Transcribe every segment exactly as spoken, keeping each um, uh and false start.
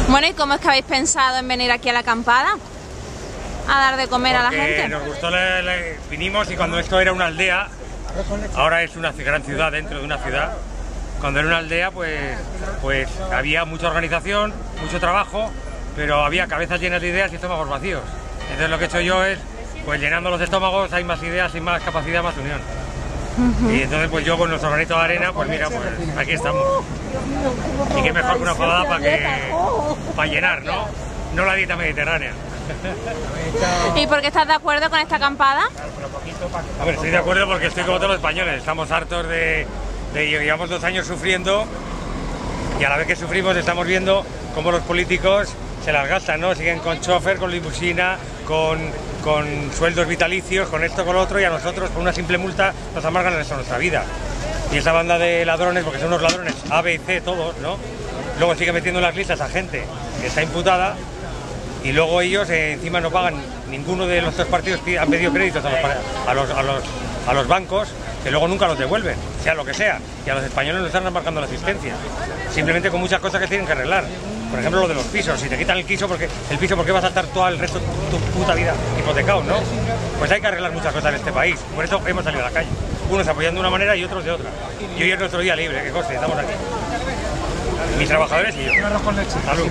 Bueno, ¿y cómo es que habéis pensado en venir aquí a la acampada? A dar de comer Porque a la gente. nos gustó, la, la, vinimos y cuando esto era una aldea, ahora es una gran ciudad dentro de una ciudad. Cuando era una aldea, pues, pues había mucha organización, mucho trabajo, pero había cabezas llenas de ideas y estómagos vacíos. Entonces lo que he hecho yo es, pues llenando los estómagos hay más ideas y más capacidad, más unión. Uh-huh. Y entonces pues yo con nuestro granito de arena, pues mira, pues aquí estamos. Y qué mejor que una fabada para que para llenar, ¿no? No la dieta mediterránea. ¿Y por qué estás de acuerdo con esta acampada? A ver, estoy de acuerdo porque estoy como todos los españoles, estamos hartos de, de llevamos dos años sufriendo y a la vez que sufrimos estamos viendo cómo los políticos se las gastan, ¿no? Siguen con chofer, con limusina, con, con sueldos vitalicios, con esto, con lo otro, y a nosotros por una simple multa nos amargan el resto de nuestra vida. Y esa banda de ladrones, porque son unos ladrones A, B y C todos, ¿no? Luego sigue metiendo en las listas a gente que está imputada y luego ellos eh, encima no pagan, ninguno de los tres partidos han pedido créditos a los, a, los, a, los, a los bancos, que luego nunca los devuelven, sea lo que sea, y a los españoles nos están marcando la asistencia, simplemente con muchas cosas que tienen que arreglar. Por ejemplo, lo de los pisos, si te quitan el piso, porque el piso, ¿por qué vas a estar todo el resto de tu, tu puta vida hipotecado, no? Pues hay que arreglar muchas cosas en este país, por eso hemos salido a la calle, unos apoyando de una manera y otros de otra. Y hoy es nuestro día libre, que conste, estamos aquí. Mis trabajadores y yo. Salud.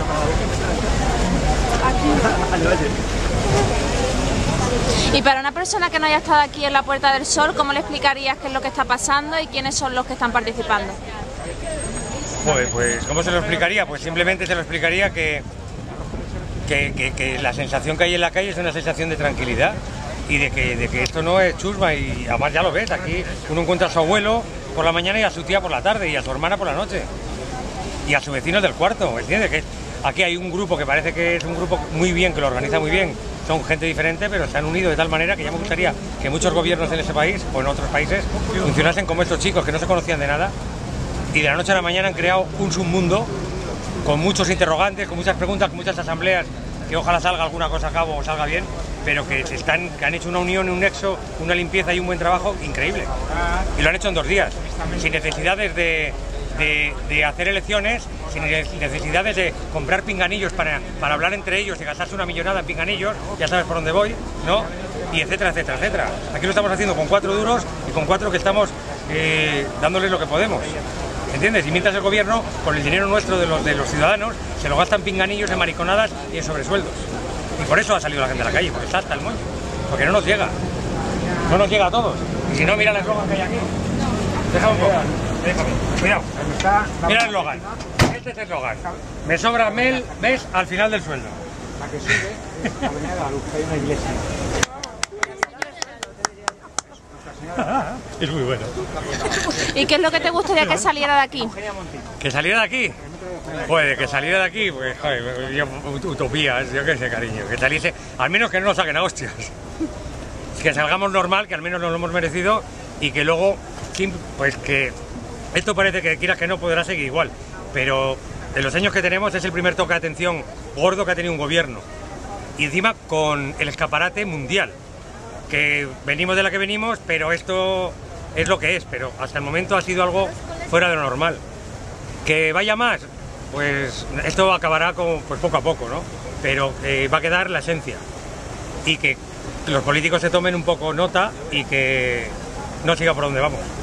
Y para una persona que no haya estado aquí en la Puerta del Sol, ¿cómo le explicarías qué es lo que está pasando y quiénes son los que están participando? Pues, pues ¿cómo se lo explicaría? Pues simplemente se lo explicaría que, que, que, que la sensación que hay en la calle es una sensación de tranquilidad y de que, de que esto no es chusma, y además ya lo ves, aquí uno encuentra a su abuelo por la mañana y a su tía por la tarde y a su hermana por la noche y a su vecino del cuarto, ¿entiendes? Que aquí hay un grupo que parece que es un grupo muy bien, que lo organiza muy bien, son gente diferente, pero se han unido de tal manera que ya me gustaría que muchos gobiernos en ese país o en otros países funcionasen como estos chicos que no se conocían de nada y de la noche a la mañana han creado un submundo con muchos interrogantes, con muchas preguntas, con muchas asambleas, que ojalá salga alguna cosa a cabo o salga bien, pero que, se están, que han hecho una unión, un nexo, una limpieza y un buen trabajo increíble. Y lo han hecho en dos días, sin necesidades de, de, de hacer elecciones, sin necesidades de comprar pinganillos para, para hablar entre ellos y gastarse una millonada en pinganillos, ya sabes por dónde voy, ¿no? Y etcétera, etcétera, etcétera. Aquí lo estamos haciendo con cuatro duros y con cuatro que estamos eh, dándoles lo que podemos. ¿Entiendes? Y mientras el gobierno, con el dinero nuestro de los, de los ciudadanos, se lo gasta en pinganillos, en mariconadas y en sobresueldos. Y por eso ha salido la gente a la calle, porque está hasta el moño. Porque no nos llega. No nos llega a todos. Y si no, mira el eslogan que hay aquí. Déjame un poco. Déjame. Cuidado. Mira el eslogan. Este es el eslogan. Me sobra mel, mes al final del sueldo. A que sube, la Avenida de la Luz, que hay una iglesia. Es muy bueno. ¿Y qué es lo que te gustaría que saliera de aquí? ¿Que saliera de aquí? Pues que saliera de aquí, pues joder, yo, utopías, yo qué sé, cariño. Que saliese, al menos que no nos saquen a hostias. Que salgamos normal, que al menos nos lo hemos merecido y que luego, pues que esto parece que quieras que no podrá seguir igual. Pero en los años que tenemos es el primer toque de atención gordo que ha tenido un gobierno. Y encima con el escaparate mundial. Que venimos de la que venimos, pero esto es lo que es, pero hasta el momento ha sido algo fuera de lo normal. Que vaya más, pues esto acabará con, pues poco a poco, ¿no? Pero eh, va a quedar la esencia y que los políticos se tomen un poco nota y que no siga por donde vamos.